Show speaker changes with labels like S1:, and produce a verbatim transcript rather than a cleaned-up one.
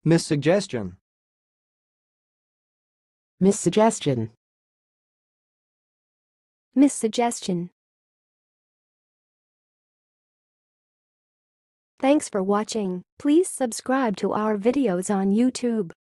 S1: missuggestion,
S2: missuggestion,
S3: missuggestion. Thanks for watching. Please subscribe to our videos on YouTube.